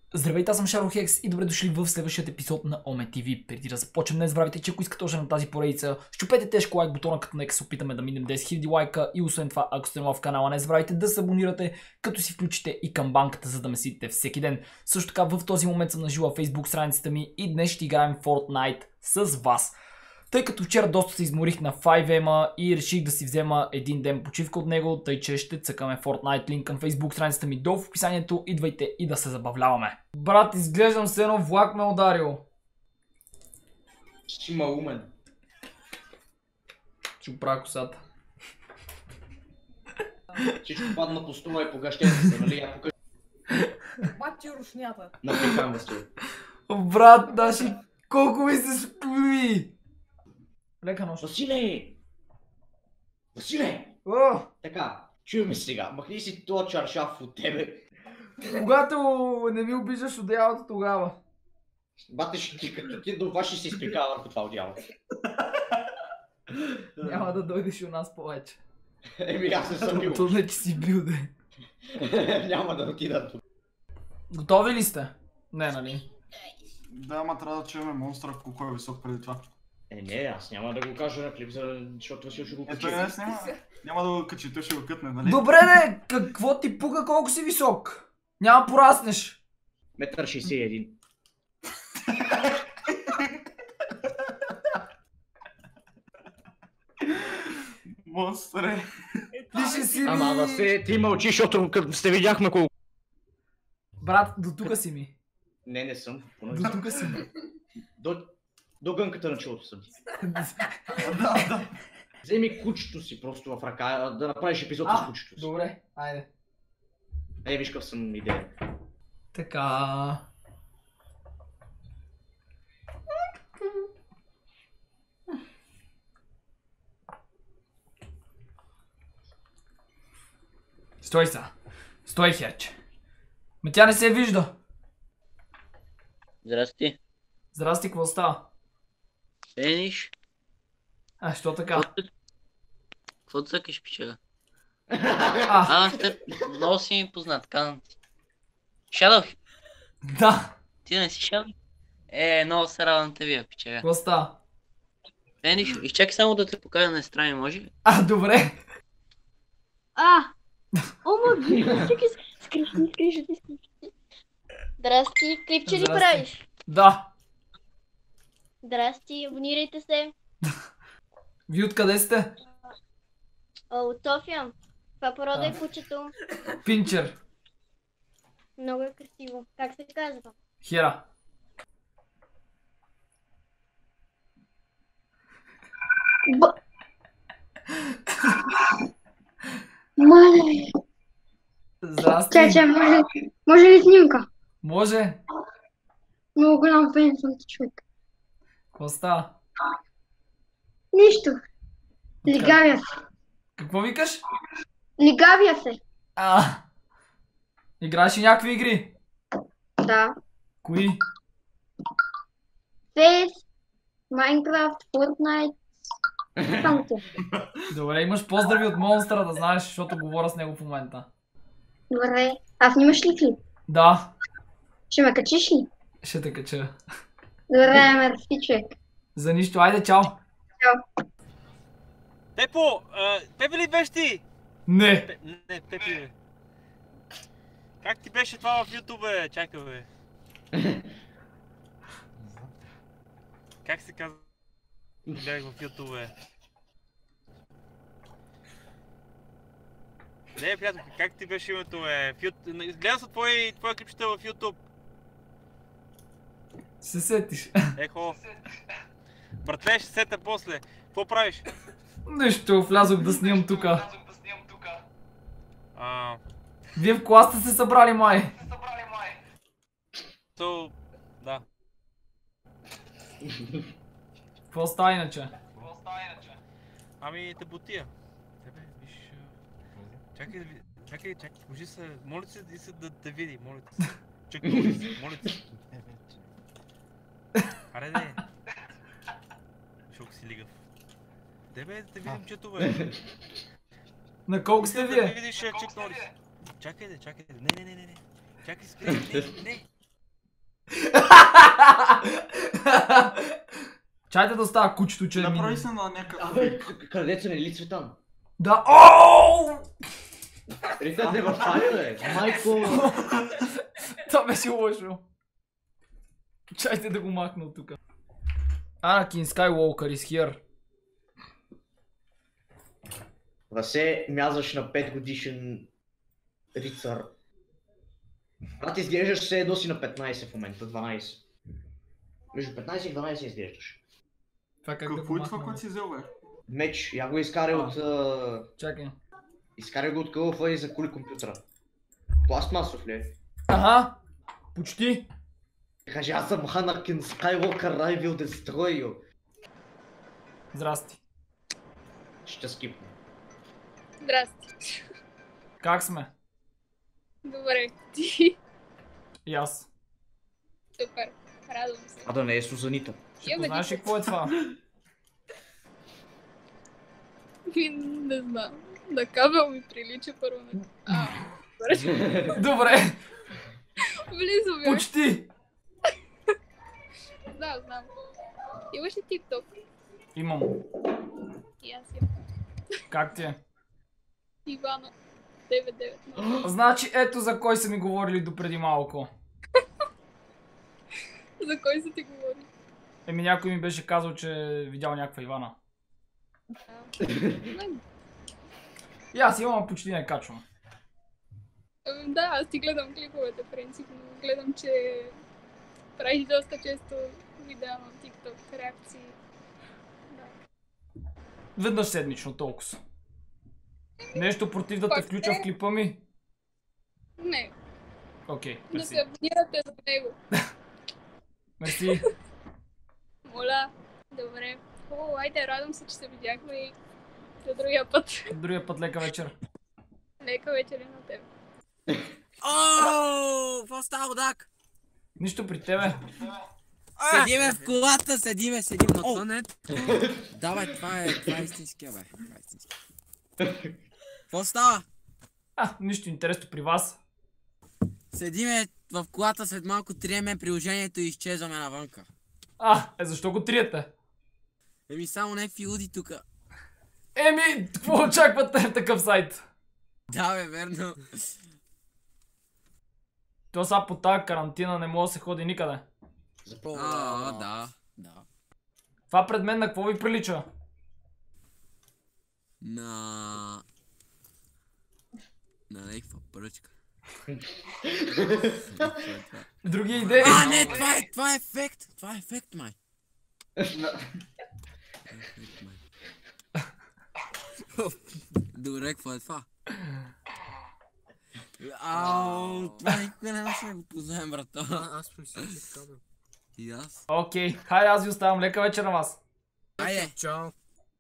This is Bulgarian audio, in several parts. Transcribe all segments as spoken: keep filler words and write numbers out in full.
Здравейте, аз съм Шаро Хекс и добре дошли в следващия епизод на Оме ти ви. Преди да започнем, не забравяйте, че ако искате още на тази поредица, щупете тежко лайк бутона, като нека се опитаме да минем десет хиляди лайка и освен това, ако сте нова в канала, не забравяйте да се абонирате, като си включите и камбанката, за да ме следите всеки ден. Също така в този момент съм нажила Facebook страницата ми и днес ще играем Fortnite с вас. Тъй като вчера доста се изморих на файв ем и реших да си взема един ден почивка от него, тъй че ще цъкаме Fortnite, линк към Facebook страницата ми долу в описанието, идвайте и да се забавляваме. Брат, изглеждам се едно влак ме ударил. Ще има умен. Ще оправя косата. Всичко падна по стола и погащете се, нали? Я покажа. Мати рушнята. Напрекам да се. Брат, наши, колко ми се спи! Лека нощ. Василе! Василе! О, Така, чуй ме сега. Махни си този чаршаф от тебе. когато не ми обиждаш одеялото тогава. Бате ще ти, като ти до ваши се изпикава върху това одяло. Няма да дойдеш у нас повече. Еми аз не съм бил. Трудно е, че си бил, де. Няма да отида тук. Готови ли сте? Не, нали? Да, ама трябва да чуем монстра колко е висок преди това. Е, не, аз няма да го кажа на клип, защото Васил ще го Ето качи. не снима. Няма да го качи, той ще го кътне, нали? Добре, де, какво ти пука, колко си висок? Няма пораснеш. Метър шейсет и един. Монстре. Ти ще си ми... Ама да се, ти мълчи, защото като сте видяхме колко... Брат, до тука си ми. Не, не съм. До тука си ми. До, до гънката на челото съм ти. Да, да. Вземи кучето си просто в ръка, да направиш епизод с А, кучето си. добре, айде. Е, виж какъв съм идея. Така... Стой са. Стой, херче. Ме тя не се вижда. Здрасти. Здрасти, какво става? Ениш. А, що така? Какво цъкаш, пичага? А, А, те много си ми познат, казвам ти. Шадъл, да. ти не си Шадъл? Е, много се радвам те вие, пичага. Какво става? Ениш, изчакай само да те покажа на страни, може ли? А, добре. А! Ома, чакай, скришни, скришни, скришни. Здрасти, клипче ли Здрасти. правиш? Да. Здрасти, абонирайте се. Вие откъде сте? А, от София. Това порода А. е кучето. Пинчер. Много е красиво. Как се казва? Хера. Б... Мале. Здрасти. Чача, може, може ли снимка? Може. Много голям фен съм ти, човек. Какво става? Нищо. Лигавя се. Какво викаш? Лигавя се. А. Играеш ли някакви игри? Да. Кои? Фейс, Майнкрафт, Fortnite. Само те. Добре, имаш поздрави от монстъра, да знаеш, защото говоря с него в момента. Добре. А снимаш ли клип? Да, Ще ме качиш ли? ще те кача. Добре, мерси, човек. За нищо, айде, чао. Пепо, а, Пепе ли беше ти? Не. Пе, не, Пепе бе. Как ти беше това в YouTube, бе? Чакай, бе. Как се казва? Гледах в YouTube, бе. Не, приятел, как ти беше името, бе? В YouTube... Гледам са твои, твои клипчета в YouTube. Се сетиш. Ехо. Братле, ще сета после. Какво правиш? Нищо, влязох да снимам тука. А, Вие в клас сте се събрали, май. то... Да. Какво става иначе? Ами, те бутия. Тебе, виж... а, Чакай да ви... Чакай, чакай, кажи се... Моля се да се да те види, моля те се. Чакай, моля се, моля те се. Аре, де. Шок си лигав. Де бе, да те видим чето, бе. На колко сте Да те вие? видиш Чак Норис. Чакай, де, чакай, де. Не, не, не, не, не. Чакай, спри, не, не. Чайте да става кучето, че... Направи ми- се на някакъв... Абе, къде са ли Цветан? Да, ооо! Ритът е в файл, бе. Майко. Това беше лошо. Чайте да го махна от тука. Anakin Skywalker is here. Васе, мязваш на пет годишен рицар. А ти изглеждаш все едно си на петнайсет в момента, дванайсет. Между петнайсет и дванайсет изглеждаш. Това как да Какво го е това, махна? което си взел, бе? Меч, я го изкарай А. от... а, Чакай. Изкарай го от кълъфа и закули компютъра. Пластмасов ли е? Ага. Почти. Кажи, аз съм Anakin Skywalker, I will destroy you. Здрасти. Ще скипна. Здрасти. Как сме? Добре. Ти. И аз. Супер. Радвам се. А да не е Сузанита. Ще Имаме познаеш ли дете. какво е това? Ми, не знам. На кабел ми прилича първо на... А, добре. Добре. Близо бях. Почти. Да, знам. Имаш ли TikTok? Имам. И аз имам. Как ти е? Ивана. девет девет. Значи ето за кой са ми говорили допреди малко. За кой са ти говори? Еми някой ми беше казал, че е видял някаква Ивана. Не. И аз имам, а почти не качвам. Ами, Да, аз ти гледам клиповете, принципно. Гледам, че правиш доста често видеа на TikTok, реакции. Да. Веднъж седмично толкова. Нещо против да те Пак включа не. в клипа ми? Не, Окей, да мерси. се абонирате за него. Мерси. Моля. Добре. Хубаво, айде, радвам се, че се видяхме и до другия път. Другия път лека вечер. Нека вечер и на теб. Ооо, какво става, Дак? Нищо при тебе. Седиме в колата, седиме, седим, но то не. Давай, това е, това е истинския, бе. Това е истинския. Какво става? А, нищо интересно при вас. Седиме в колата, след малко триеме приложението и изчезваме навънка. А, е защо го триете? Еми само някакви луди тука. Еми, какво очаквате в такъв сайт? Да, бе, верно. То сега по тази карантина не може да се ходи никъде. А, да, да. Това пред мен на какво ви прилича? На... На някаква пръчка. Други идеи? А, не, това е, това е ефект. Това е ефект, май. Ефект, май. Добре, какво е това? Ау, това никога не може да го познаем, брата. Аз мисля, че така бе. И аз. Окей, хайде аз ви оставам. Лека вечер на вас. Айде. Чао.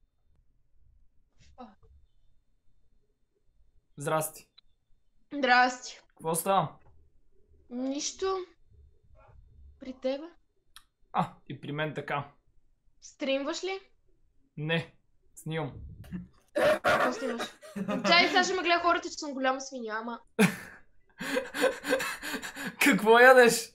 Здрасти. Здрасти. Какво става? Нищо. При тебе? А, и при мен така. Стримваш ли? Не, снимам. Какво снимаш? Чай, сега ще ме гледа хората, че съм голяма свиня, ама... Какво ядеш?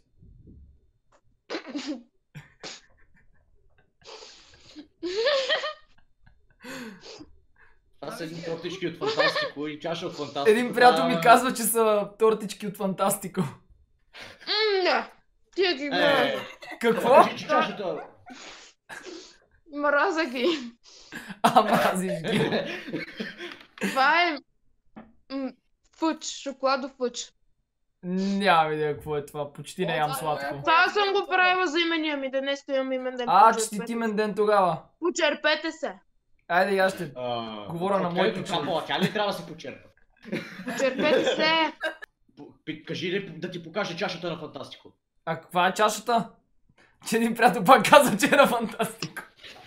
Това са едни тортички от Фантастико и чаша от Фантастико. Един приятел ми Да. казва, че са тортички от Фантастико. М, Не, тия ги Е, мразя. Какво? кажи, че чашата... Мразя ги. А, мразиш ги. Това е... м, Фъч, шоколадов фъч. Няма идея какво е това. Почти не ям сладко. Това съм го правила за имения ми, да днес имам имен ден. А, Почерпете честитимен ден тогава. се. Почерпете се. Айде, аз ще... А, Говоря на откъде моите до това членове. пола? Тя ли трябва да се почерпа? Почерпете се. П- пи- Кажи ли да ти покаже чашата на Фантастико? А каква е чашата? Че един приятел пак каза, че е на Фантастико.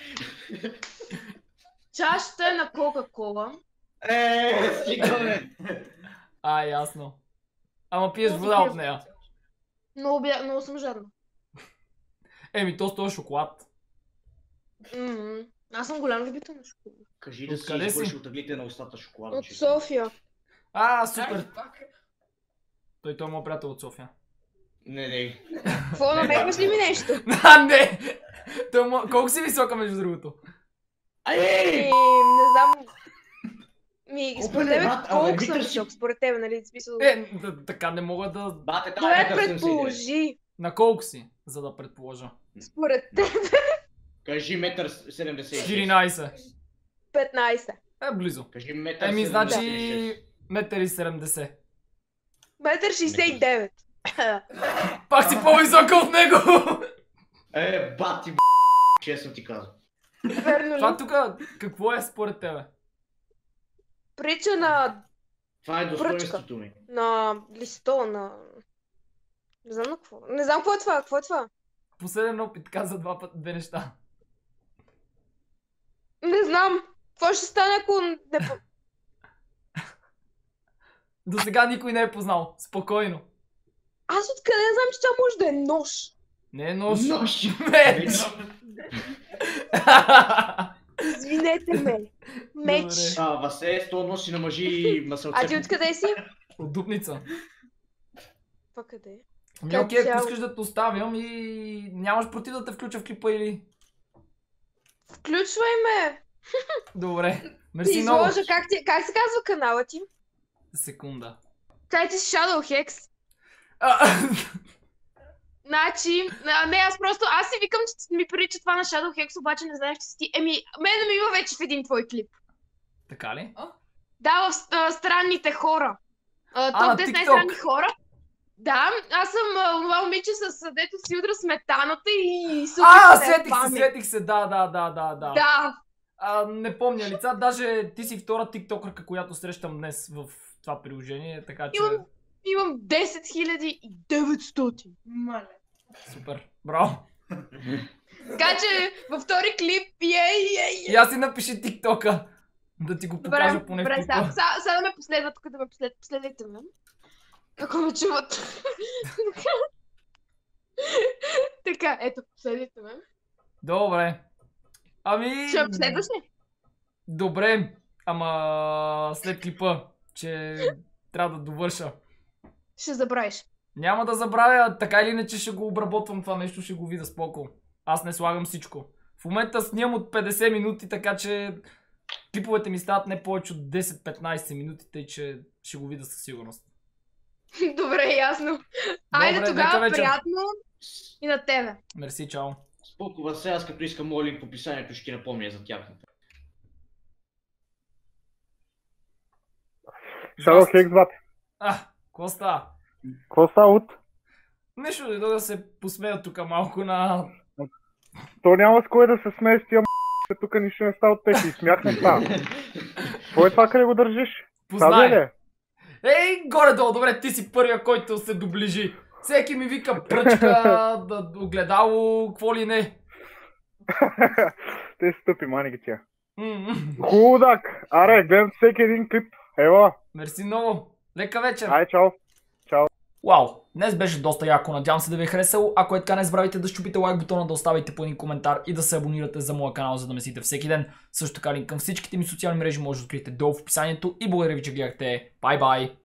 Чашата е на Кока-Кола. Е, стига бе! А, ясно. Ама пиеш вода от нея. Много, бя... Много съм жадна. Еми, то с този шоколад. М, Аз съм голям любител на шоколад. Кажи да си Откъде си? избърши от ъглите на устата шоколада. От че- София. А, супер. Той, той е моят приятел от София. Не, не. Какво, намерваш ли ми нещо? А, не! Той мо- Колко си висока между другото? Ами, не знам. Ми, Колко според е, тебе, брат? колко Абе, съм витър си- висок? Според тебе, нали? В смисъл... Е, да, така не мога да... Бате, тази Добре, метър седемдесет и девет. предположи. На колко си, за да предположа? Според тебе, Кажи метър седемдесет и шест. четиринайсет. петнайсет. Е, близо. Кажи метър Еми, седемдесет и значи... шест. Метър и седемдесет. Метър шейсет и девет. Пак си по-висока от него! Е, бати, б***, честно ти казвам. Верно ли? Това тук какво е според тебе? Прича на... Това е Пръчка. достоинството ми. на листо, на... Не знам на какво. Не знам какво е това. Какво е това? Последен опит каза два пъти две неща. Не знам. Какво ще стане, ако не... по- До сега никой не е познал. Спокойно. Аз откъде знам, че това може да е нож? Не е нож. Нож. Меч. Извинете ме. Меч. Добре. А, Васе, сто носи на мъжи масълце. А ти откъде си? От дупница. Това къде е? Ами окей, ако цяло. искаш да те оставям и нямаш против да те включа в клипа или... Включвай ме. Добре. Ти Мерси много. изложа. Как, ти... как се казва канала ти? Секунда. Тай ти си Shadow Hex. А, Значи, а, не, аз просто, аз си викам, че ми прилича това на Shadow Hex, обаче не знаеш, че си ти. Еми, мен ме има вече в един твой клип. така ли? Да, в а, странните хора. А, А, на топ десет TikTok. най-странни хора. Да, аз съм а, онова момиче с а, дето си удра сметаната и супер. А, се сетих се, памет. сетих се, да, да, да, да, да. Да, А, не помня лица, даже ти си втора тиктокърка, която срещам днес в това приложение, така че... имам, имам десет хиляди и деветстотин. Мале. Супер, браво. Така че във втори клип, ей, ей, И аз си напиши тиктока, да ти го покажа Добре, поне в добре, клипа. сега, сега, сега да ме последват, тук да ме послед, последвайте ме. Ако ме чуват. Така, ето, последвайте ме. Добре. Ами... Ще ме последваш ли? Добре, ама след клипа, че трябва да довърша. Ще забравиш. Няма да забравя, така или иначе ще го обработвам това нещо, ще го видя споко. Аз не слагам всичко. В момента снимам от петдесет минути, така че клиповете ми стават не повече от десет-петнайсет минути, тъй че ще го видя със сигурност. Добре, ясно. Айде Добре, тогава, нека вечер. приятно и на тебе. Мерси, чао. Споко, Васе, аз като искам моят линк в описанието, ще ти напомня за тях. Shadow Hex, бате. А, какво става? Какво става от? Нещо дойдох да се посмея тук малко на... То няма с кое да се смееш тия м***, тук нищо не става от теб и смях не става. Какво е това, къде го държиш? Тази ли Познай! е? Ей, горе-долу, добре, ти си първия, който се доближи. Всеки ми вика пръчка, да, огледало, какво ли не. Те са тъпи маники тия. М-м. Хубаво, Дак. Аре, гледам всеки един клип. Ева. Мерси много. Лека вечер. Ай, чао. Чао. Вау, днес беше доста яко, надявам се да ви е харесало. Ако е така, не забравяйте да щупите лайк бутона, да оставите по един коментар и да се абонирате за моя канал, за да ме следите всеки ден. Също така линк към всичките ми социални мрежи може да откриете долу в описанието и благодаря ви, че гледахте. Бай-бай!